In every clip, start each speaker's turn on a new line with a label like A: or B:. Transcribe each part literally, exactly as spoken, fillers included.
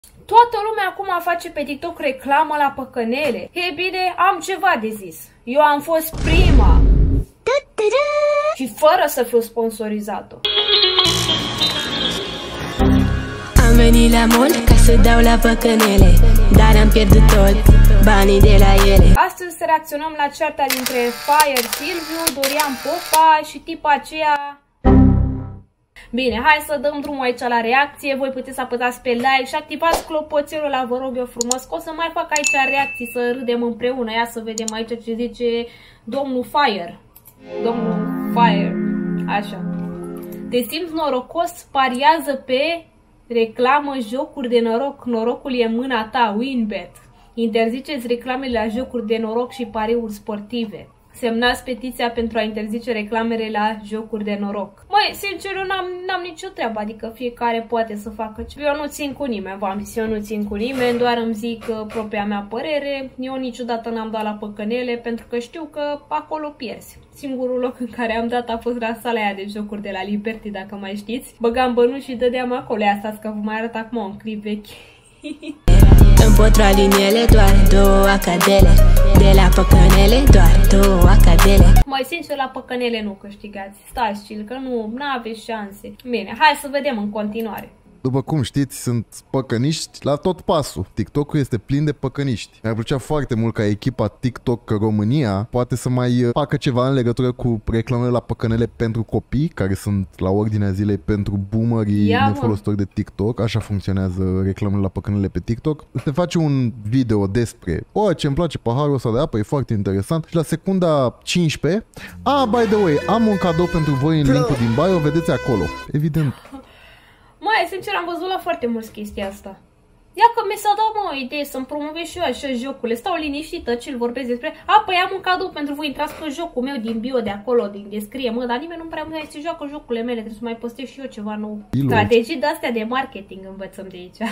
A: Toată lumea acum face pe TikTok reclamă la păcănele. E bine, am ceva de zis. Eu am fost prima. Și fără să fiu sponsorizată.
B: Am venit la mall ca să dau la păcănele, dar am pierdut tot banii de la ele.
A: Astăzi să reacționăm la cearta dintre Fire Silviu, Dorian Popa și tipa aceea. Bine, hai să dăm drumul aici la reacție. Voi puteți să apăsați pe like și activați clopoțelul ăla, vă rog eu frumos, că o să mai fac aici reacții, să râdem împreună. Ia să vedem aici ce zice domnul Fire. Domnul Fire. Așa. Te simți norocos? Pariază pe reclamă jocuri de noroc. Norocul e în mâna ta. Winbet. Interziceți reclamele la jocuri de noroc și pariuri sportive. Semnați petiția pentru a interzice reclamele la jocuri de noroc. Măi, sincer, eu n-am nicio treabă, adică fiecare poate să facă ce. Eu nu țin cu nimeni, v-am zis, eu nu țin cu nimeni, doar îmi zic uh, propria mea părere. Eu niciodată n-am dat la păcănele, pentru că știu că acolo pierzi. Singurul loc în care am dat a fost la sala aia de jocuri de la Liberty, dacă mai știți. Băgam bănuși și dădeam acolo. Asta că vă mai arăt acum un clip vechi.
B: În potralinele doar două acadele, de la păcănele doar două acadele.
A: Mai sincer, la păcănele nu câștigați. Stați chill, că nu aveți șanse. Bine, hai să vedem în continuare.
C: După cum știți, sunt păcăniști la tot pasul. TikTok-ul este plin de păcăniști. Mi-ar plăcea foarte mult ca echipa TikTok România poate să mai facă ceva în legătură cu reclamele la păcănele pentru copii, care sunt la ordinea zilei pentru boomerii nefolositori de TikTok. Așa funcționează reclamele la păcănele pe TikTok. Se face un video despre o, ce îmi place paharul ăsta de apă, e foarte interesant. Și la secunda cincisprezece, ah, by the way, am un cadou pentru voi în linkul din bio, vedeți acolo. Evident.
A: Mai, sincer, am văzut la foarte mulți chestia asta. Ia că mi s-a dat, mă, o idee să-mi promovez și eu așa jocurile. Stau liniștită, ce-l vorbesc despre. A, păi am un cadou pentru voi, intrați pe jocul meu din bio de acolo, din descrie, mă, dar nimeni nu prea mai se joacă jocurile mele, trebuie să mai postez și eu ceva nou. Ilo. Strategii de-astea de marketing învățăm de aici.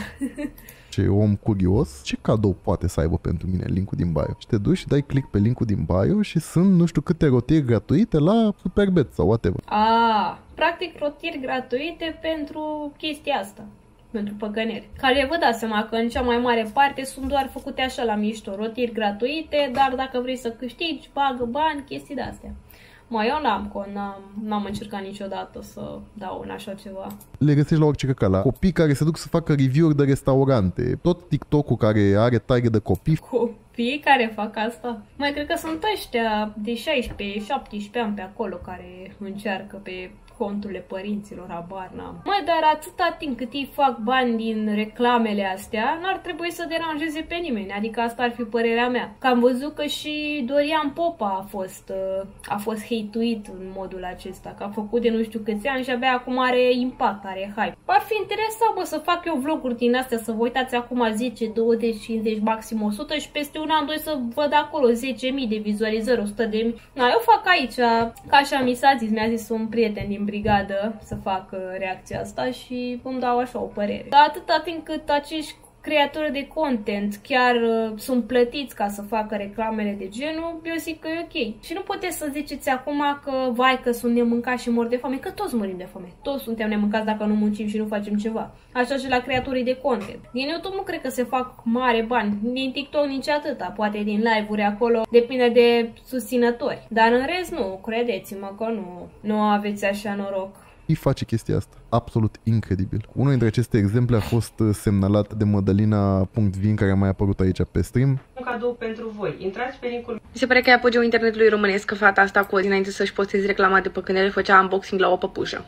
C: Ce om curios, ce cadou poate să aibă pentru mine linkul din bio? Și te duci și dai click pe linkul din bio și sunt nu știu câte rotiri gratuite la Superbet sau whatever.
A: A, practic rotiri gratuite pentru chestia asta. Pentru păcăneri. Care vă dați seama că în cea mai mare parte sunt doar făcute așa la mișto, rotiri gratuite, dar dacă vrei să câștigi, bagă bani, chestii de-astea. Mă, eu n-am, n-am încercat niciodată să dau în așa ceva.
C: Le găsești la orice căcat, la copii care se duc să facă review-uri de restaurante, tot TikTok-ul care are target de copii.
A: Copii care fac asta? Mai cred că sunt ăștia de șaisprezece șaptesprezece ani pe acolo care încearcă pe conturile părinților, habar n-am. Mai dar atâta timp cât ei fac bani din reclamele astea, n-ar trebui să deranjeze pe nimeni, adică asta ar fi părerea mea. Că am văzut că și Dorian Popa a fost, a fost hate-uit în modul acesta, că a făcut de nu știu câți ani și abia acum are impact, are hype. Ar fi interesant, bă, să fac eu vloguri din astea, să vă uitați acum zece, douăzeci, cincizeci, maxim o sută și peste un an, doi să văd acolo zece mii de vizualizări, o sută de mii. Na, eu fac aici, ca așa mi s-a zis, mi-a zis un prieten din brigadă să fac reacția asta și îmi dau așa o părere. Dar atâta timp cât acești creatori de content chiar uh, sunt plătiți ca să facă reclamele de genul, eu zic că e ok. Și nu puteți să ziceți acum că vai că sunt nemâncați și mor de foame, că toți murim de foame. Toți suntem nemâncați dacă nu muncim și nu facem ceva. Așa și la creatorii de content. Din YouTube nu cred că se fac mare bani, din TikTok nici atâta, poate din live-uri acolo, depinde de susținători. Dar în rest nu, credeți-mă că nu, nu aveți așa noroc.
C: Îi face chestia asta. Absolut incredibil. Unul dintre aceste exemple a fost semnalat de Madalina.vin, care a mai apărut aici pe stream.
D: Un cadou pentru voi. Intrați pe linkul.
E: Mi se pare că e apogeul internetului românesc că fata asta cu o zi înainte să-și posteze reclama de păcănele făcea unboxing la o păpușă.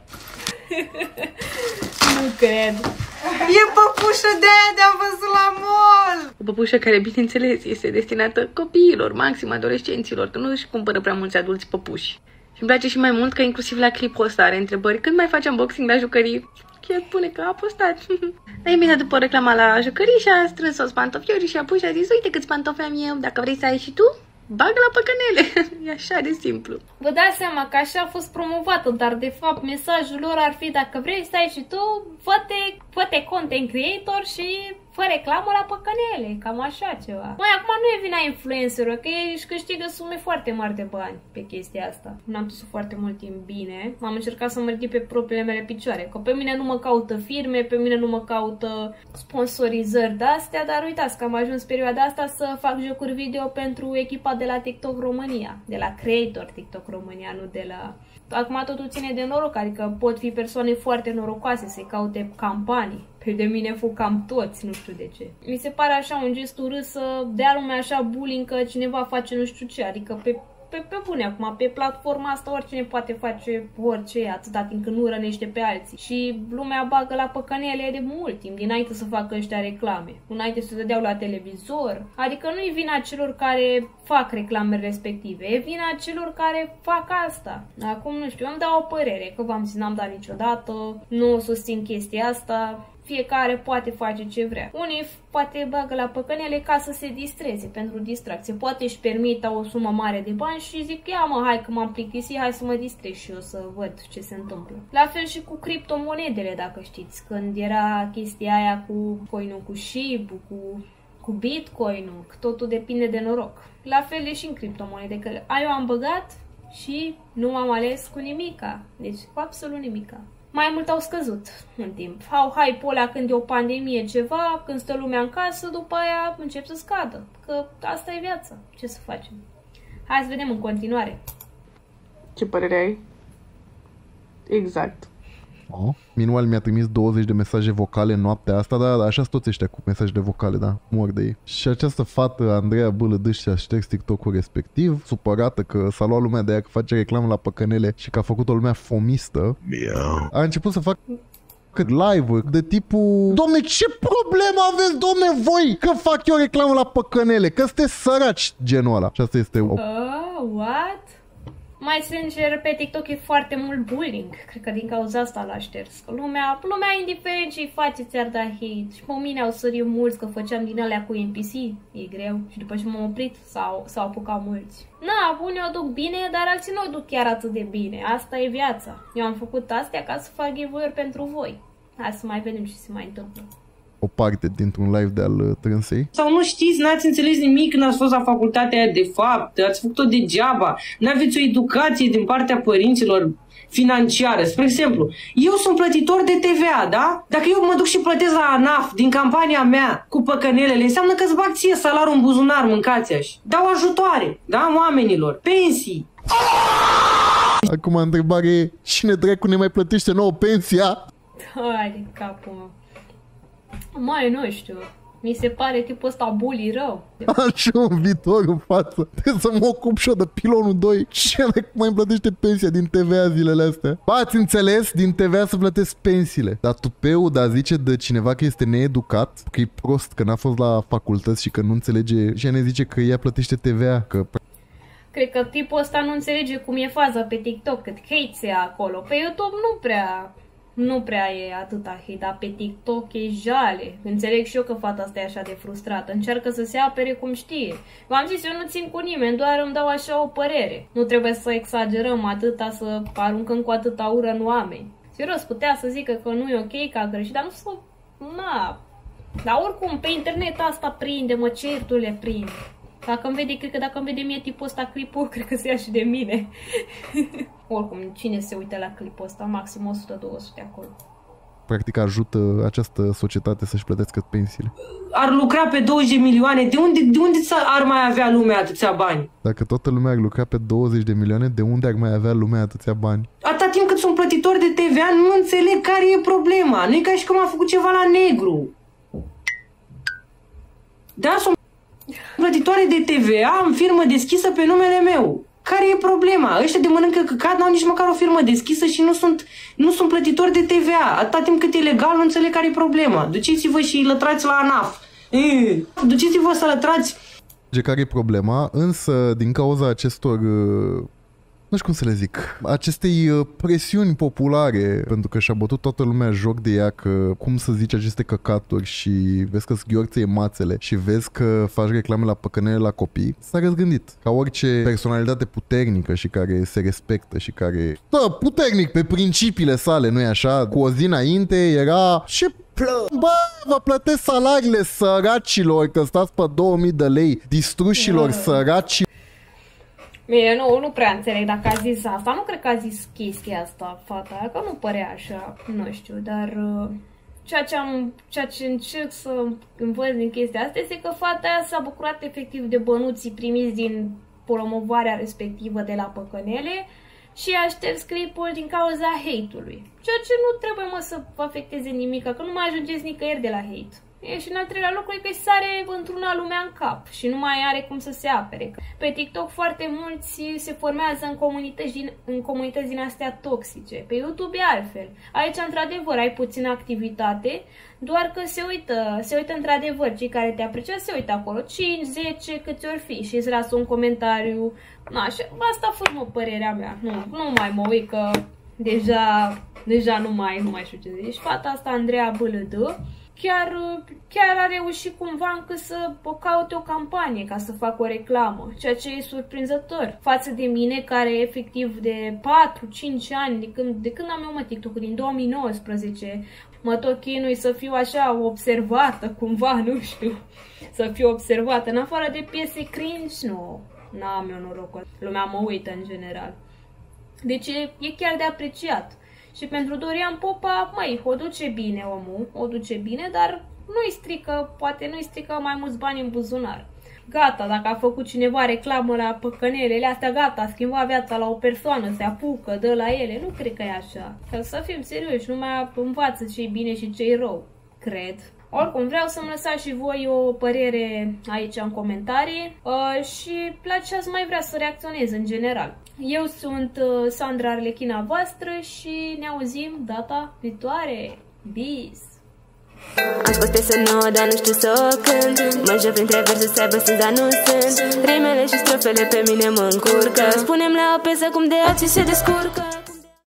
A: Nu cred.
D: E păpușă de aia de-am văzut la mall!
E: O păpușă care, bineînțeles, este destinată copiilor, maxim adolescenților, că nu își cumpără prea mulți adulți păpuși. Și îmi place și mai mult că inclusiv la clipul ăsta are întrebări. Când mai faci unboxing la jucării? Chiar spune că a postat. Dar imediat după reclama la jucării și-a strâns-o pantofiori și a pus și a zis: uite câți pantofi am eu, dacă vrei să ai și tu, bag la păcănele. E așa de simplu.
A: Vă dați seama că așa a fost promovată, dar de fapt mesajul lor ar fi: dacă vrei să ai și tu, fă-te, fă-te content creator și fă reclamă la păcănele, cam așa ceva. Mai acum nu e vina influencerului, că ei își câștigă sume foarte mari de bani pe chestia asta. N-am dus foarte mult timp bine, am încercat să mă ridic pe propriile mele picioare, că pe mine nu mă caută firme, pe mine nu mă caută sponsorizări de-astea, dar uitați că am ajuns perioada asta să fac jocuri video pentru echipa de la TikTok România, de la Creator TikTok România, nu de la... Acum totul ține de noroc, adică pot fi persoane foarte norocoase să-i caute campanii. Pe de mine fu cam toți, nu știu de ce. Mi se pare așa un gest urât să dea lumea așa bullying că cineva face nu știu ce, adică pe, pe, pe bune acum, pe platforma asta oricine poate face orice, atâta timp când nu rănește pe alții. Și lumea bagă la păcănele de mult timp, dinainte să facă ăștia reclame, înainte să dădeau la televizor. Adică nu e vina celor care fac reclamele respective, e vina celor care fac asta. Acum nu știu, îmi dau o părere, că v-am zis, n-am dat niciodată, nu susțin chestia asta. Fiecare poate face ce vrea. Unii poate bagă la păcănele ca să se distreze, pentru distracție. Poate își permită o sumă mare de bani și zic, ia mă, hai că m-am plictisit, hai să mă distrez și eu să văd ce se întâmplă. La fel și cu criptomonedele, dacă știți. Când era chestia aia cu coinul cu Shiba, cu, cu Bitcoin-ul, totul depinde de noroc. La fel e și în criptomonede, că eu am băgat și nu am ales cu nimica. Deci cu absolut nimica. Mai mult au scăzut în timp. Au hype-ul ăla când e o pandemie ceva, când stă lumea în casă, după aia încep să scadă. Că asta e viața. Ce să facem? Hai să vedem în continuare.
E: Ce părere ai? Exact.
C: Oh. Minual mi-a trimis douăzeci de mesaje vocale în noaptea asta, dar așa sunt toți ăștia cu mesajele vocale, da, mor de ei. Și această fată, Andreea Bâlădâș, și-a șters TikTok-ul respectiv, supărată că s-a luat lumea de ea că face reclamă la păcănele și că a făcut o lumea fomistă. Miau. A început să fac cât live-uri de tipul: Domne, ce problemă aveți, domne, voi că fac eu reclamă la păcănele, că sunteți săraci, genul ăla. Și asta este o...
A: Oh, what? Mai sincer, pe TikTok e foarte mult bullying. Cred că din cauza asta l-a șters. Lumea, lumea indiferent ce-i face, ți-ar da hate. Și pe mine au sărit mulți că făceam din alea cu N P C. E greu. Și după ce m-am oprit, s-au, s-au apucat mulți. Na, unii o duc bine, dar alții nu o duc chiar atât de bine. Asta e viața. Eu am făcut astea ca să fac giveaway-uri pentru voi. Hai să mai vedem ce se mai întâmplă.
C: O parte dintr-un live de al trânsei.
F: Sau nu știți, n-ați înțeles nimic când ați fost la facultatea aia de fapt, ați făcut-o degeaba, n-aveți o educație din partea părinților financiară. Spre exemplu, eu sunt plătitor de T V A, da? Dacă eu mă duc și plătesc la ANAF din campania mea cu păcănelele, înseamnă că îți bag ție salariul în buzunar, mâncați așa. Dau ajutoare, da, oamenilor, pensii.
C: Acum întrebare e, cine dracu ne mai plătește nouă pensia?
A: Hai de capul meu. Mai nu știu. Mi se pare tipul ăsta bully rău.
C: Am și un viitor în față. Trebuie să mă ocup și eu de pilonul doi. Ce mai îmi plătește pensia din T V A zilele astea? Ba, ați înțeles? Din T V A să plătesc pensiile. Dar tupeu, dar zice de cineva că este needucat, că e prost, că n-a fost la facultăți și că nu înțelege. Și ne zice că ea plătește T V A, că...
A: Cred că tipul ăsta nu înțelege cum e faza pe TikTok, cât hate se ia acolo. Pe YouTube nu prea... Nu prea e atâta hate, dar pe TikTok e jale. Înțeleg și eu că fata asta e așa de frustrată. Încearcă să se apere cum știe. V-am zis, eu nu țin cu nimeni, doar îmi dau așa o părere. Nu trebuie să exagerăm atâta, să aruncăm cu atâta ură în oameni. Serios, putea să zică că nu e ok, că a greșit, dar nu să... Na... Dar oricum, pe internet asta prinde, mă, certul le prinde. Dacă îmi vede, cred că dacă îmi vede mie tipul ăsta clipul, cred că se ia și de mine. Oricum, cine se uită la clipul ăsta? Maxim o sută două sute acolo.
C: Practic ajută această societate să-și plătească pensiile.
F: Ar lucra pe douăzeci de milioane, de unde, de unde ar mai avea lumea atâția bani?
C: Dacă toată lumea ar lucra pe douăzeci de milioane, de unde ar mai avea lumea atâția bani?
F: Atâta timp cât sunt plătitori de T V A, nu înțeleg care e problema. Nu e ca și cum a făcut ceva la negru. Da, sunt plătitoare de T V A în firmă deschisă pe numele meu. Care e problema? Ăștia de mănâncă căcat n-au nici măcar o firmă deschisă și nu sunt, nu sunt plătitori de T V A. Atâta timp cât e legal, nu înțeleg care e problema. Duceți-vă și lătrați la ANAF. Duceți-vă să lătrați.
C: Care e problema, însă din cauza acestor... Nu știu cum să le zic, acestei presiuni populare, pentru că și-a bătut toată lumea joc de ea că cum să zici aceste căcaturi și vezi că sghiorțe mațele și vezi că faci reclame la păcănele la copii, s-a răzgândit. Ca orice personalitate puternică și care se respectă și care... Da, puternic pe principiile sale, nu-i așa? Cu o zi înainte era... Ce Bă, vă plătesc salariile săracilor, că stați pe două mii de lei, distrușilor mm. săraci.
A: Mie nu, nu prea înțeleg dacă a zis asta. Nu cred că a zis chestia asta, fata, că nu părea așa, nu știu, dar uh, ceea, ce am, ceea ce încerc să învăț din chestia asta este că fata aia s-a bucurat efectiv de bănuții primiți din promovarea respectivă de la păcănele și a șters clipul din cauza hate-ului. Ceea ce nu trebuie, mă, să vă afecteze nimic, că nu mai ajungeți nicăieri de la hate. E, și în al treilea lucru e că îi sare într-una lumea în cap și nu mai are cum să se apere. Pe TikTok foarte mulți se formează în comunități din, în comunități din astea toxice. Pe YouTube e altfel. Aici, într-adevăr, ai puțină activitate, doar că se uită, se uită într-adevăr cei care te apreciază, se uită acolo cinci, zece, câți ori fi și îți lasă un comentariu. Na, și asta a fost, mă, părerea mea. Nu, nu mai mă uit că deja, deja nu mai, nu mai știu ce zici. Fata asta, Andreea B L D, Chiar, chiar a reușit cumva încă să o caute o campanie ca să facă o reclamă, ceea ce e surprinzător față de mine, care efectiv de patru cinci ani, de când, de când am eu mă TikTok, din două mii nouăsprezece, mă tot chinui să fiu așa observată cumva, nu știu, să fiu observată, în afară de piese cringe, nu, n-am eu norocul, lumea mă uită în general. Deci e, e chiar de apreciat. Și pentru Dorian Popa, măi, o duce bine omul, o duce bine, dar nu-i strică, poate nu-i strică mai mulți bani în buzunar. Gata, dacă a făcut cineva reclamă la păcănelele astea, gata, a schimbat viața la o persoană, se apucă, dă la ele, nu cred că e așa. Că să fim serioși, numai învață ce-i bine și ce-i rău, cred. Oricum, vreau să-mi lăsați și voi o părere aici în comentarii uh, și la ce ați mai vrea să reacționez în general. Eu sunt uh, Sandra Arlechina voastră și ne auzim data viitoare. Bis!
B: Am spus piesă nouă, dar nu știu să o cânt. Mă joc printre versuri să aibă sens, dar nu sunt. Rimele și strofele pe mine mă încurcă. Spune-mi la o piesă cum de alții se descurcă.